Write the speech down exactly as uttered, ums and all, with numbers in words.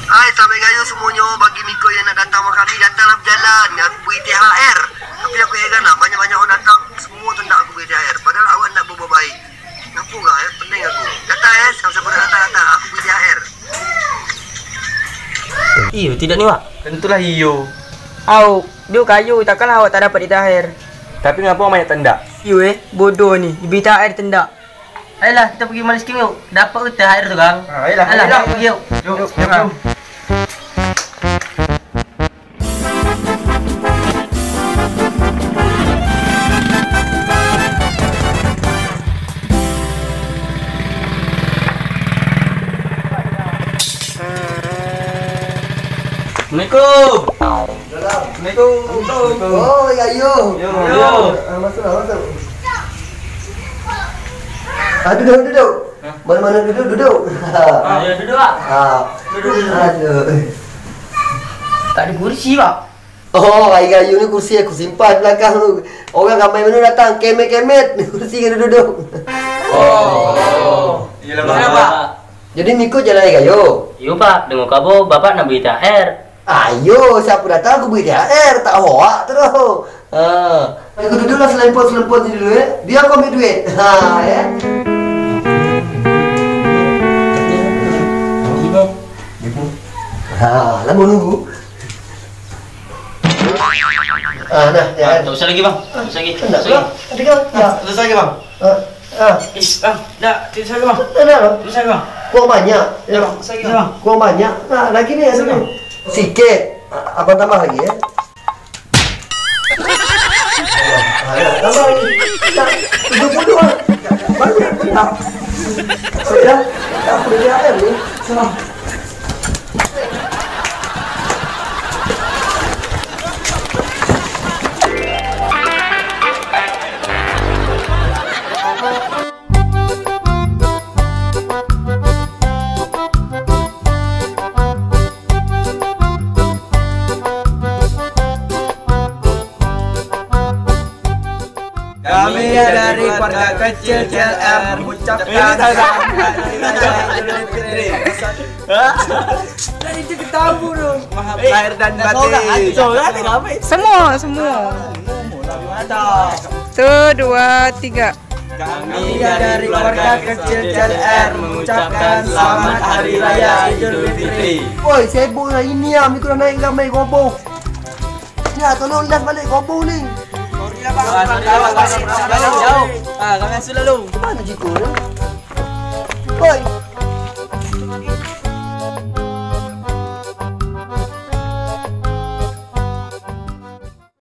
Hai, selamat gayo semuanya. Bagi Miko yang nak datang sama kami, datanglah berjalan. Aku beri T H R. Tapi aku heran lah, banyak-banyak orang datang, semua tu nak aku beri T H R. Padahal awak nak berbuat baik. Kenapa kau eh? Pening aku. Datang eh, siapa-siapa nak datang-datang, aku beri T H R. Iyo, tidak ni wak? Tentulah iyo. Au, dia kayu, takkanlah awak tak dapat di T H R. Tapi kenapa banyak tendak? Iyo eh, bodoh ni, diberi T H R tendak. Ayolah, kita pergi malis king yuk. Dapat ke T H R tu kang? Ha, ayolah, Ayolah, ayolah. pergi yuk. Yuk, Yuk, yuk, yuk. yuk. Assalamualaikum. Assalamualaikum. Oh, ya yo. Yo, Yo. yo. Ah, masuklah, masuk. Ah, duduk, duduk. Mana-mana duduk, duduk. Ah, ya duduk wak. Ah, Duduk, duduk. aduh. Tak ada kursi wak. Oh, air kayu ni kursi aku simpan belakang tu. Orang ramai mana datang, kemet-kemet. Kursi kena duduk. Oh. Iyalah Kenapa, bang. Pak? Jadi Miko jalan air kayu. Yo pak, dengar kabar bapak nak beri T H R. Ayo, siapa datang aku beri T H R, tak hoak terus. Ha. Aku duduklah selemput-selemput ni dulu eh. Biar kau ambil duit. Ha, ya. Ha, lama nunggu. Ah, nah, ya. Tak usah lagi bang. Tak usah lagi. Tak usah. Ada kau? Ya. Selesai ke bang? Ah. Ah. Is, bang. Dah, tidak usah lagi bang. Tak ada. Tidak usah lagi bang. Kuang banyak. Ya bang, usah lagi bang. Kuang banyak. Nah, lagi ni ada ni. Sikit. Abang tambah lagi ya. Ah, ya, tambah lagi. Tak, tujuh puluh ah. Banyak tak. Sudah. Tak boleh air ni. Salah. Kami dari keluarga kecil C L R mengucapkan selamat hari raya Idul Fitri. Tadi itu ketabu dong. Maaf lahir dan batin. Semua, semua. Satu, dua, tiga. Kami dari keluarga kecil C L R mengucapkan selamat hari raya Idul Fitri. Oi, sibuk lah ini ah. Miko dah naik ramai gobo. Ya, tolong lihat balik gobo ni. Jauh. Ah, kami sudah lalu. Mana Jiko ni? Oi,